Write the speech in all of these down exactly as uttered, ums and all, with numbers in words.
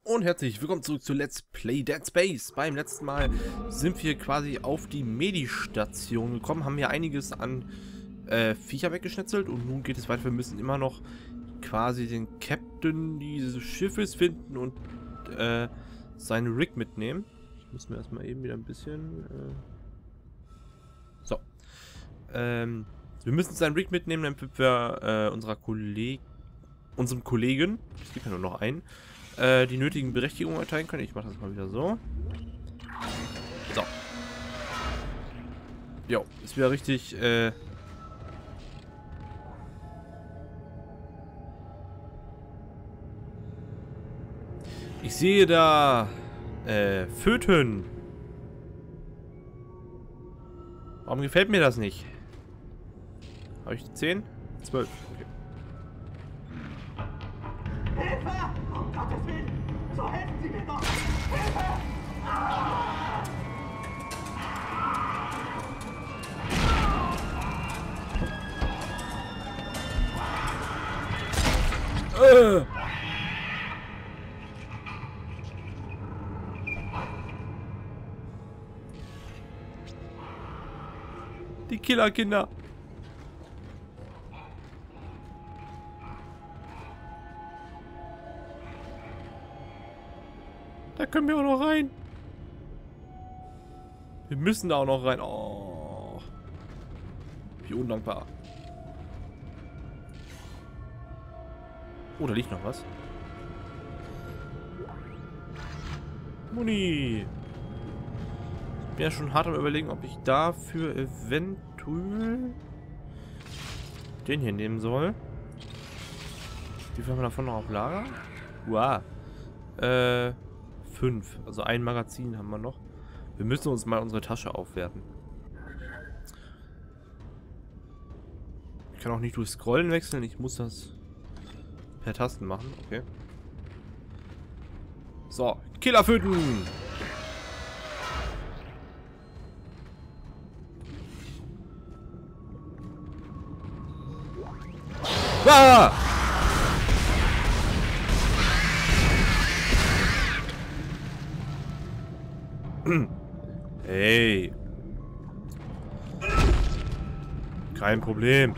Und herzlich willkommen zurück zu Let's Play Dead Space. Beim letzten Mal sind wir quasi auf die Medi-Station gekommen, haben hier einiges an äh, Viecher weggeschnetzelt und nun geht es weiter. Wir müssen immer noch quasi den Captain dieses Schiffes finden und äh, seinen Rig mitnehmen. Ich muss mir erstmal eben wieder ein bisschen... Äh so. Ähm, wir müssen seinen Rig mitnehmen, damit wir äh, unserer Kolleg unserem Kollegen, es gibt ja nur noch einen, die nötigen Berechtigungen erteilen können. Ich mache das mal wieder so. So. Jo, ist wieder richtig, äh... Ich sehe da, äh, Föten. Warum gefällt mir das nicht? Habe ich zehn? zwölf. Okay. Hilfe! Um Gottes Willen! So helfen Sie mir doch! Hilfe! Äh. Die Killerkinder. Da können wir auch noch rein. Wir müssen da auch noch rein. Oh. Wie undankbar. Oh, da liegt noch was. Muni. Ich bin ja schon hart am Überlegen, ob ich dafür eventuell den hier nehmen soll. Wie viel haben wir davon noch auf Lager? Wow. Äh... fünf. Also ein Magazin haben wir noch. Wir müssen uns mal unsere Tasche aufwerten. Ich kann auch nicht durch Scrollen wechseln. Ich muss das per Tasten machen. Okay. So. Killerföten! Ah! Hey. Kein Problem.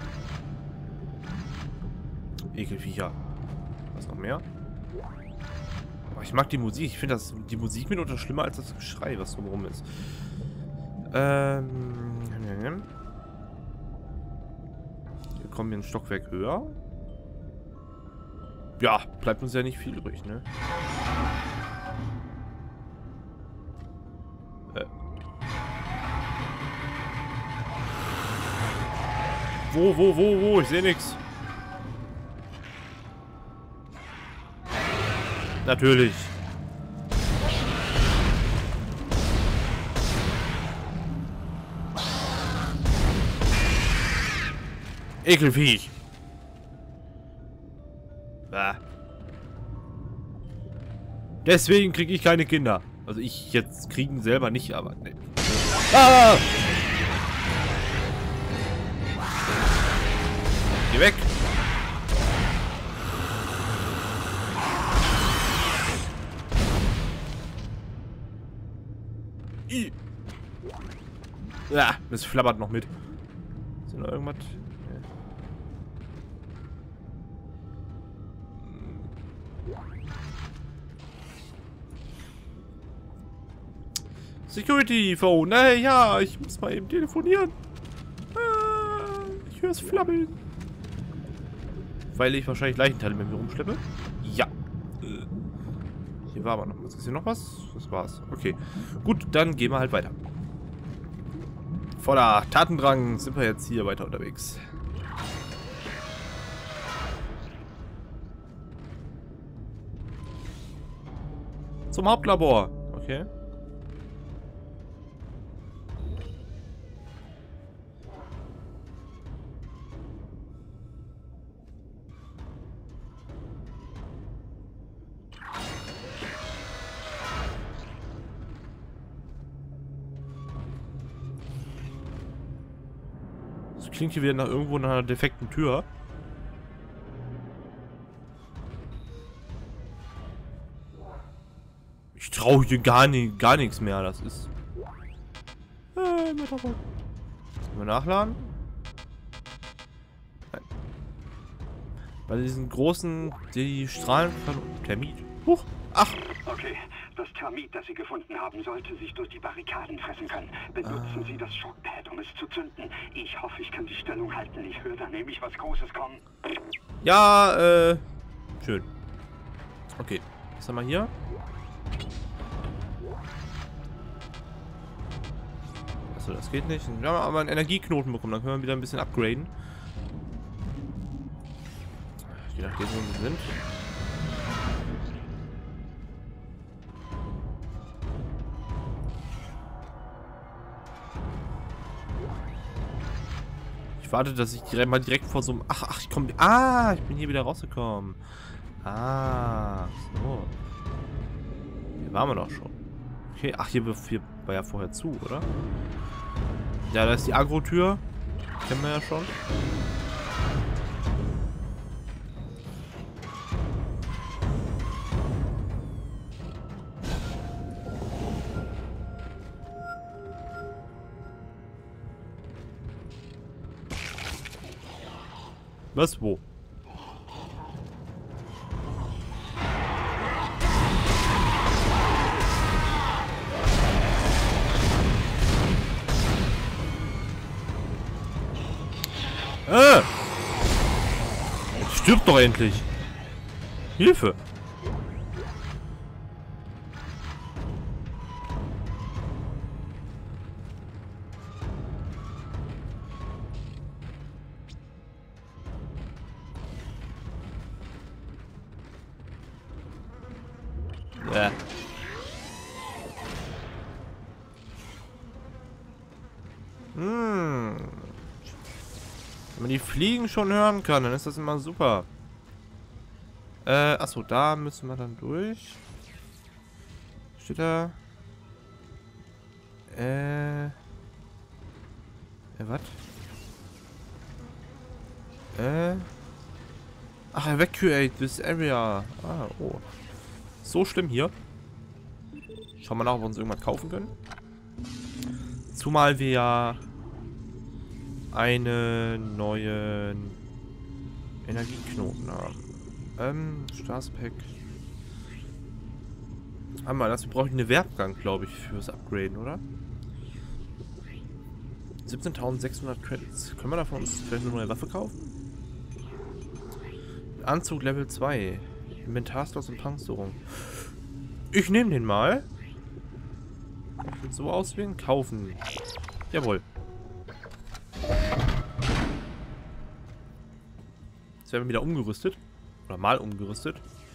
Ekelviecher. Was noch mehr? Oh, ich mag die Musik. Ich finde das die Musik mitunter schlimmer als das Geschrei, was drumherum ist. Ähm. Wir kommen hier ein Stockwerk höher. Ja, bleibt uns ja nicht viel übrig, ne? Wo, wo, wo, wo? Ich sehe nichts. Natürlich. Ekelviech. Ah. Deswegen kriege ich keine Kinder. Also ich jetzt kriegen selber nicht, aber... Nee. Ah! Geh weg! I. Ja, das flabbert noch mit. Ist da noch irgendwas? Nee. Security Phone. Naja, ich muss mal eben telefonieren. Ah, ich höre es flabbeln. Weil ich wahrscheinlich Leichenteile mit mir rumschleppe. Ja. Hier war aber noch was. Ist hier noch was? Das war's. Okay. Gut, dann gehen wir halt weiter. Voller Tatendrang sind wir jetzt hier weiter unterwegs. Zum Hauptlabor. Okay. Das klingt hier wieder nach irgendwo nach einer defekten Tür. Ich traue hier gar, nie, gar nichts mehr. Das ist... Äh, Sollen wir nachladen? Nein. Bei diesen großen... Die Strahlen... Termit. Huch. Ach. Okay. Das Termit, das Sie gefunden haben, sollte sich durch die Barrikaden fressen können. Benutzen ah. Sie das Schockpad, um es zu zünden. Ich hoffe, ich kann die Stellung halten. Ich höre da nämlich was Großes kommen. Ja, äh... Schön. Okay. Was haben wir hier? Achso, das geht nicht. Wir haben aber einen Energieknoten bekommen. Dann können wir wieder ein bisschen upgraden. Je nachdem, wo wir sind. Ich warte, dass ich direkt mal direkt vor so einem... Ach, ach, ich komme... Ah, ich bin hier wieder rausgekommen. Ah, so. Hier waren wir doch schon. Okay, ach, hier, hier war ja vorher zu, oder? Ja, da ist die Agro-Tür. Kennen wir ja schon. Was? Wo? Äh! Stirb doch endlich! Hilfe! Ja. Hm. Wenn man die Fliegen schon hören kann, dann ist das immer super. Äh, achso, da müssen wir dann durch. Steht da? Äh. Äh, was? Äh. Ach, evacuate this area. Ah, oh. So schlimm hier. Schauen wir nach, ob wir uns irgendwas kaufen können. Zumal wir ja einen neuen Energieknoten haben. Ähm, Straßenpack. Haben wir das? Wir brauchen eine Werkbank, glaube ich, fürs Upgraden, oder? siebzehntausendsechshundert Credits. Können wir davon uns vielleicht eine neue Waffe kaufen? Anzug Level zwei. Inventarslots und Panzerung. Ich nehme den mal. Ich will so auswählen. Kaufen. Jawohl. Jetzt werden wir wieder umgerüstet. Oder mal umgerüstet.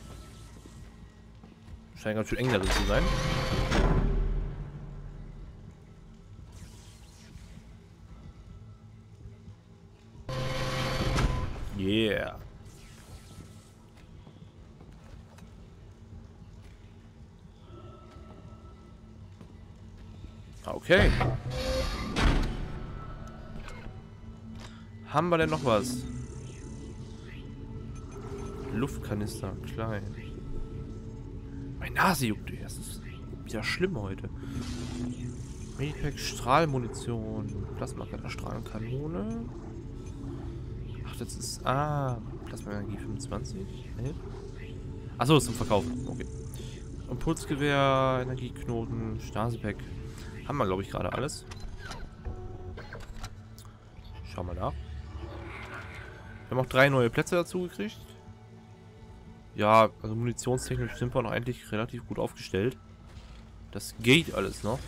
Scheint ganz schön eng darin zu sein. Yeah. Okay. Haben wir denn noch was? Luftkanister, klein. Meine Nase juckt. Das ist ja schlimm heute. Medipack, Strahlmunition, Plasma-Strahlenkanone. Ach, das ist... Ah, Plasma-Energie fünfundzwanzig. Achso, ist zum Verkaufen. Okay. Impulsgewehr, Energieknoten, Stasi-Pack. Haben wir, glaube ich, gerade alles. Schauen wir nach. Wir haben auch drei neue Plätze dazu gekriegt. Ja, also munitionstechnisch sind wir noch eigentlich relativ gut aufgestellt. Das geht alles noch.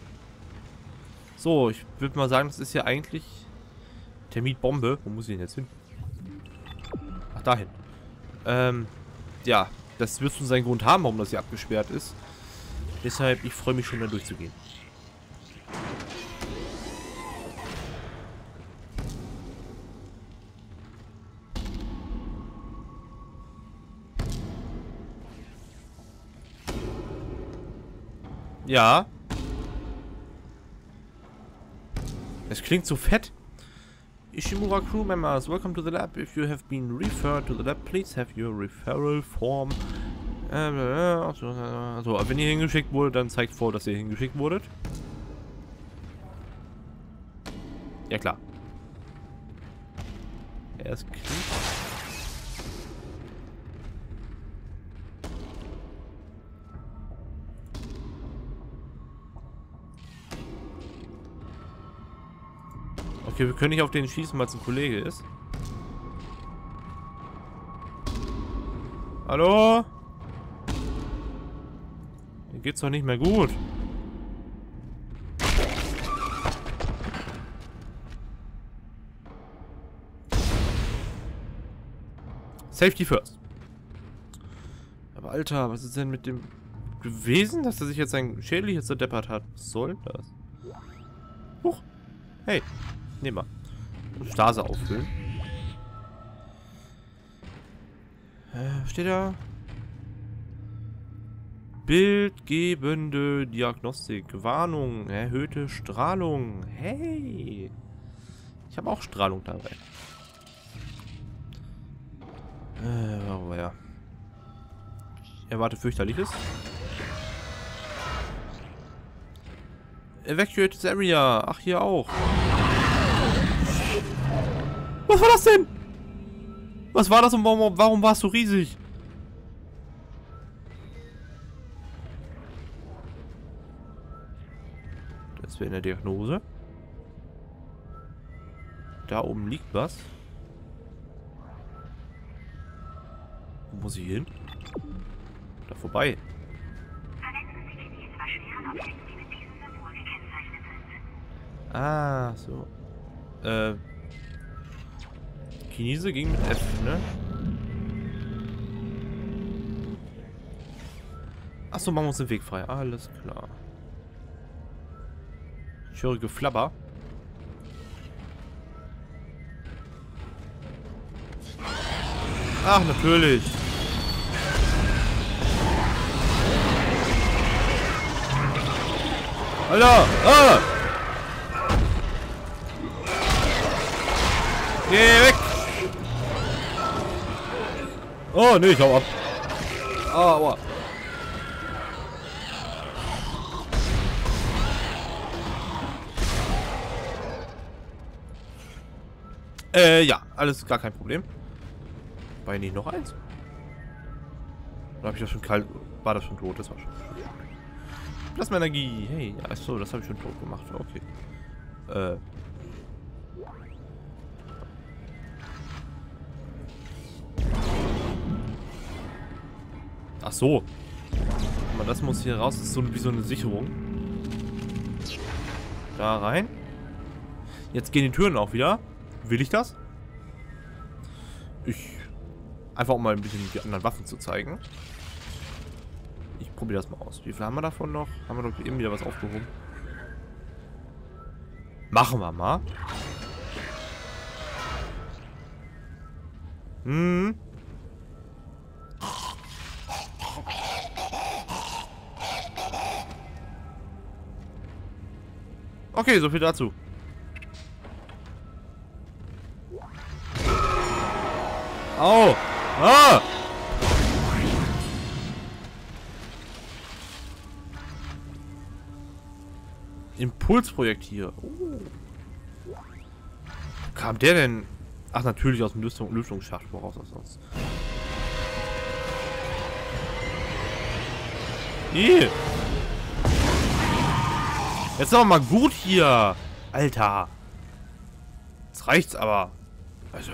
So, ich würde mal sagen, das ist ja eigentlich Termitbombe. Wo muss ich denn jetzt hin? Ach, dahin. Ähm, ja, das wird schon seinen Grund haben, warum das hier abgesperrt ist. Deshalb, ich freue mich schon, da durchzugehen. Ja. Es klingt so fett. Ishimura crew members, welcome to the lab. If you have been referred to the lab, please have your referral form Ähm, also, also, wenn ihr hingeschickt wurde, dann zeigt vor, dass ihr hingeschickt wurdet. Ja, klar. Er ist klingt. Okay, wir können nicht auf den schießen, weil es ein Kollege ist. Hallo? Mir geht's doch nicht mehr gut. Safety first. Aber Alter, was ist denn mit dem gewesen, dass er sich jetzt sein Schädel hier zerdeppert hat? Was soll das? Huch. Hey. Nehmen wir. Stase auffüllen. Äh, steht da? Bildgebende Diagnostik. Warnung. Erhöhte Strahlung. Hey. Ich habe auch Strahlung dabei. Äh, oh ja. Ich erwarte fürchterliches. Evacuate this area. Ach, hier auch. Was war das denn? Was war das und warum, warum war es so riesig? Das wäre in der Diagnose. Da oben liegt was. Wo muss ich hin? Da vorbei. Ah, so. Äh. Chinese ging mit F, ne? Achso, machen wir uns den Weg frei. Alles klar. Ich höre Geflabber. Ach, natürlich. Alter! Ah! Geh weg! Oh, nee, ich hau ab. Aua. Äh, ja, alles gar kein Problem. War hier nicht noch eins? Oder habe ich das schon kalt? War das schon tot? Das war schon. Plasmaenergie. Hey, ja, achso, das habe ich schon tot gemacht. Okay. Äh. Ach so. Aber das muss hier raus. Das ist so wie so eine Sicherung. Da rein. Jetzt gehen die Türen auch wieder. Will ich das? Ich... Einfach um mal ein bisschen die anderen Waffen zu zeigen. Ich probiere das mal aus. Wie viel haben wir davon noch? Haben wir doch eben wieder was aufgehoben? Machen wir mal. Hm. Okay, so viel dazu. Au! Ah! Impulsprojektil. Oh. Kam der denn? Ach, natürlich aus dem Lüftung, Lüftungsschacht. Woraus das sonst? Ih. Jetzt aber mal gut hier. Alter. Jetzt reicht's aber. Also.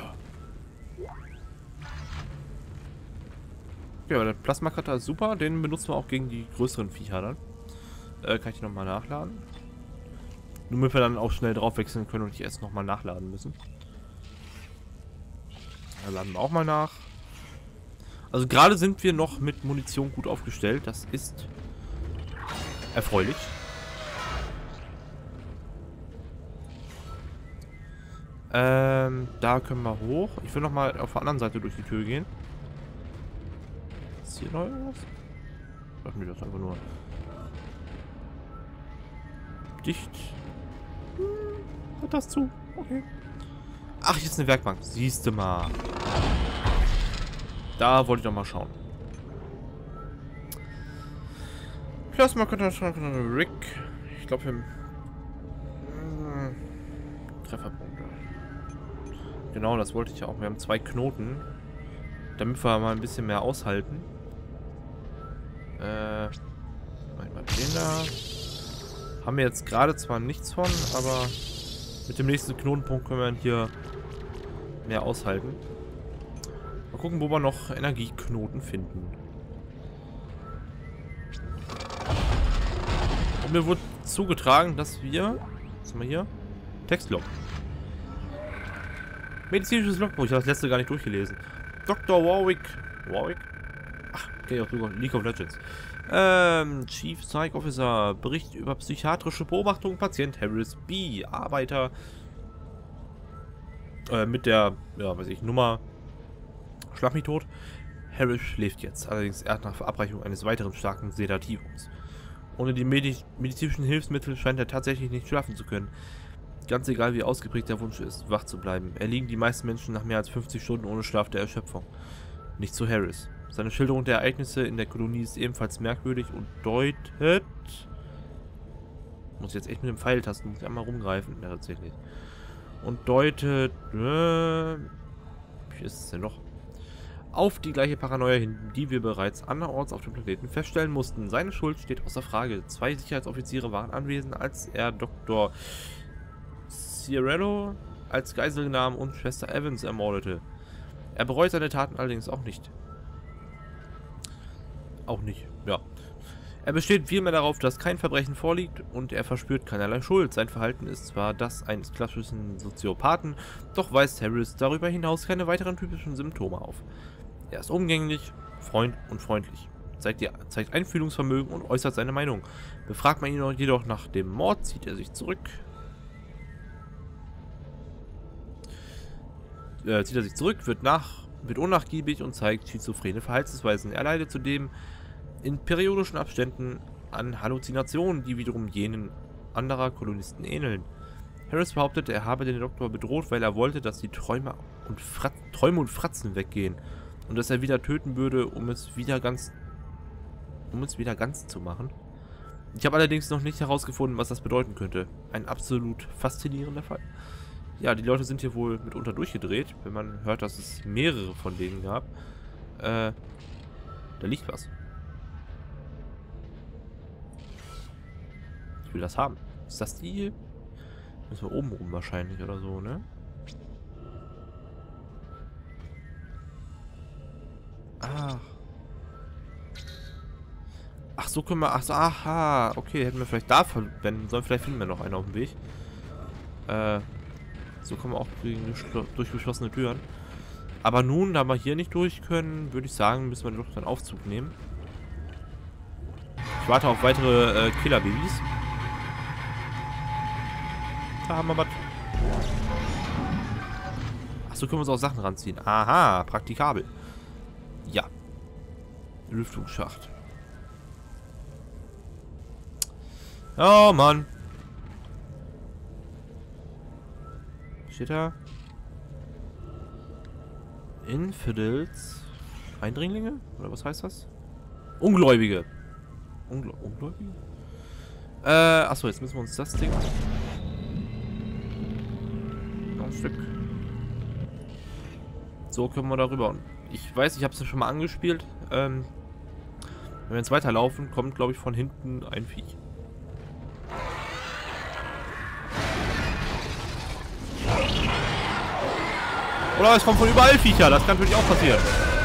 Ja, aber der Plasma-Cutter ist super. Den benutzen wir auch gegen die größeren Viecher dann. Äh, kann ich nochmal nachladen. Nur damit wir dann auch schnell drauf wechseln können und nicht erst nochmal nachladen müssen. Da laden wir auch mal nach. Also gerade sind wir noch mit Munition gut aufgestellt. Das ist erfreulich. Ähm, da können wir hoch. Ich will nochmal auf der anderen Seite durch die Tür gehen. Ist hier noch irgendwas? Ach nee, das ist einfach nur dicht. Hm, hat das zu? Okay. Ach, hier ist eine Werkbank. Siehst du mal. Da wollte ich doch mal schauen. Plasma Rick. Ich glaube, wir... Trefferpunkte. Genau, das wollte ich ja auch. Wir haben zwei Knoten. Damit wir mal ein bisschen mehr aushalten. Äh... Mal den da. Haben wir jetzt gerade zwar nichts von, aber mit dem nächsten Knotenpunkt können wir dann hier mehr aushalten. Mal gucken, wo wir noch Energieknoten finden. Und mir wurde zugetragen, dass wir... Was haben wir hier? Textlog. Medizinisches Logbuch. Ich habe das letzte gar nicht durchgelesen. Doktor Warwick. Warwick? Ach, okay, auch sogar League of Legends. Ähm, Chief Psych Officer. Bericht über psychiatrische Beobachtung. Patient Harris B. Arbeiter. Äh, mit der, ja, weiß ich, Nummer. Schlag mich tot. Harris schläft jetzt. Allerdings erst nach Verabreichung eines weiteren starken Sedativums. Ohne die Medi medizinischen Hilfsmittel scheint er tatsächlich nicht schlafen zu können. Ganz egal, wie ausgeprägt der Wunsch ist, wach zu bleiben. Erliegen die meisten Menschen nach mehr als fünfzig Stunden ohne Schlaf der Erschöpfung. Nicht zu Harris. Seine Schilderung der Ereignisse in der Kolonie ist ebenfalls merkwürdig und deutet... Muss ich jetzt echt mit dem Pfeiltasten, muss ich einmal rumgreifen, ja, tatsächlich. Und deutet... Äh, wie ist es denn noch? Auf die gleiche Paranoia hin, die wir bereits anderorts auf dem Planeten feststellen mussten. Seine Schuld steht außer Frage. Zwei Sicherheitsoffiziere waren anwesend, als er Doktor Ciarello als Geisel nahm und Schwester Evans ermordete. Er bereut seine Taten allerdings auch nicht. Auch nicht, ja. Er besteht vielmehr darauf, dass kein Verbrechen vorliegt und er verspürt keinerlei Schuld. Sein Verhalten ist zwar das eines klassischen Soziopathen, doch weist Harris darüber hinaus keine weiteren typischen Symptome auf. Er ist umgänglich, Freund und freundlich, zeigt, die, zeigt Einfühlungsvermögen und äußert seine Meinung. Befragt man ihn jedoch nach dem Mord, zieht er sich zurück. Äh, zieht er sich zurück, wird, nach, wird unnachgiebig und zeigt schizophrene Verhaltensweisen. Er leidet zudem in periodischen Abständen an Halluzinationen, die wiederum jenen anderer Kolonisten ähneln. Harris behauptet, er habe den Doktor bedroht, weil er wollte, dass die Träume und, Frat Träume und Fratzen weggehen und dass er wieder töten würde, um es wieder ganz um es wieder ganz zu machen. Ich habe allerdings noch nicht herausgefunden, was das bedeuten könnte. Ein absolut faszinierender Fall. Ja, die Leute sind hier wohl mitunter durchgedreht, wenn man hört, dass es mehrere von denen gab. Äh, da liegt was. Ich will das haben. Ist das die hier? Müssen wir oben rum wahrscheinlich oder so, ne? Ach. Ach, so können wir... Ach so, aha. Okay, hätten wir vielleicht da verwenden sollen. Vielleicht finden wir noch einen auf dem Weg. Äh... So kommen wir auch durch geschlossene Türen. Aber nun, da wir hier nicht durch können, würde ich sagen, müssen wir doch einen Aufzug nehmen. Ich warte auf weitere äh, Killerbabys. Da haben wir was. Achso, können wir uns auch Sachen ranziehen. Aha, praktikabel. Ja. Lüftungsschacht. Oh, Mann. Steht da? Infidels? Eindringlinge? Oder was heißt das? Ungläubige. Ungl Ungläubige? Äh, achso, jetzt müssen wir uns das Ding... Noch ein Stück. So können wir darüber. Und ich weiß, ich habe es ja schon mal angespielt. Ähm, wenn wir jetzt weiterlaufen, kommt, glaube ich, von hinten ein Viech. Oder es kommt von überall Viecher, das kann natürlich auch passieren.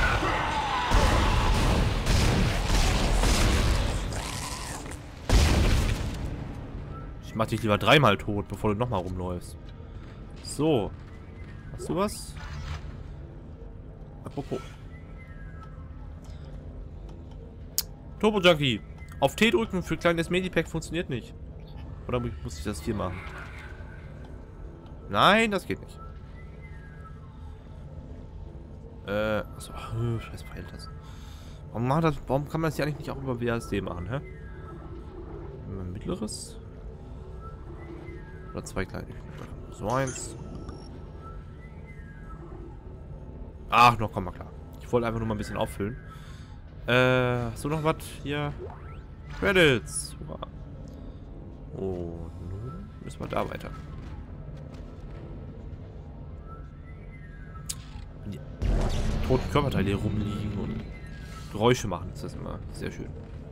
Ich mach dich lieber dreimal tot, bevor du nochmal rumläufst. So. Hast du was? Apropos. Turbo Junkie. Auf T drücken für kleines Medipack funktioniert nicht. Oder muss ich das hier machen? Nein, das geht nicht. Äh, achso, ach, scheiß Pfeiltasten. Warum, macht das, warum kann man das ja eigentlich nicht auch über W A S D machen, hä? Mittleres? Oder zwei kleine? So eins. Ach, noch, komm mal klar. Ich wollte einfach nur mal ein bisschen auffüllen. Äh, hast du noch was hier? Credits. Hurra. Und nun müssen wir da weiter. Wenn die toten Körperteile hier rumliegen und Geräusche machen, ist das immer sehr schön.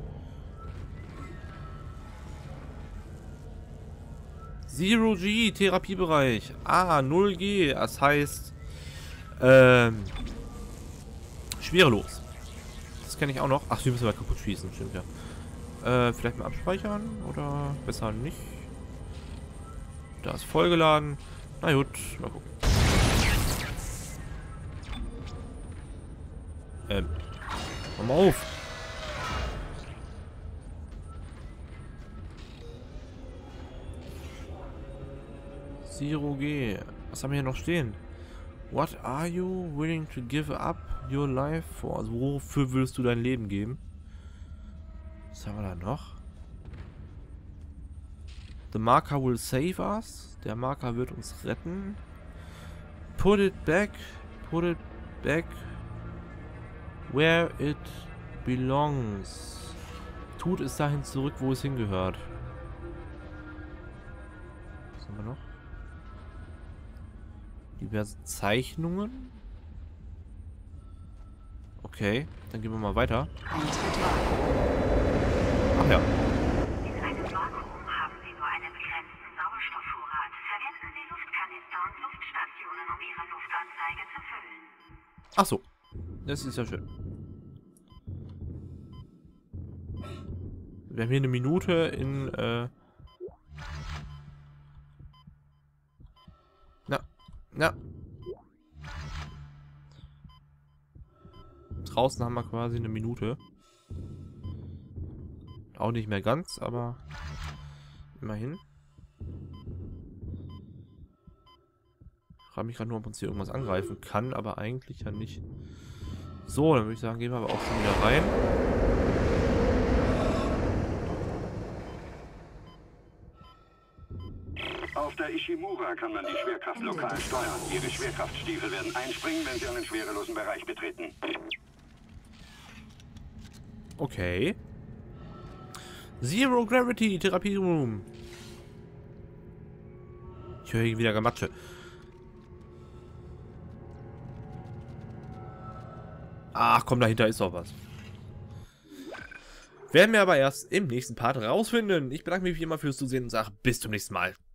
Zero G, Therapiebereich. Ah, null G, das heißt ähm, schwerelos. Das kenne ich auch noch. Ach, die müssen wir kaputt schießen, stimmt ja. Äh, vielleicht mal abspeichern oder besser nicht. Da ist vollgeladen. Na gut, mal gucken. Ähm, komm mal auf. Zero G. Was haben wir hier noch stehen? What are you willing to give up your life for? Also wofür würdest du dein Leben geben? Was haben wir da noch? The marker will save us. Der Marker wird uns retten. Put it back. Put it back where it belongs. Tut es dahin zurück, wo es hingehört. Was haben wir noch? Diverse Zeichnungen. Okay, dann gehen wir mal weiter. Ach ja. In einem Vakuum haben Sie nur einen begrenzten Sauerstoffvorrat. Verwenden Sie Luftkanister und Luftstationen, um Ihre Luftanzeige zu füllen. Ach so. Das ist ja schön. Wir haben hier eine Minute in, äh... Na. Na. Draußen haben wir quasi eine Minute. Auch nicht mehr ganz, aber immerhin. Ich frage mich gerade nur, ob uns hier irgendwas angreifen kann, aber eigentlich ja nicht. So, dann würde ich sagen, gehen wir aber auch schon wieder rein. Auf der Ishimura kann man die Schwerkraft lokal steuern. Ihre Schwerkraftstiefel werden einspringen, wenn Sie einen schwerelosen Bereich betreten. Okay. Zero Gravity, Therapie Room. Ich höre hier wieder Gematsche. Ach komm, dahinter ist doch was. Werden wir aber erst im nächsten Part rausfinden. Ich bedanke mich wie immer fürs Zusehen und sage bis zum nächsten Mal.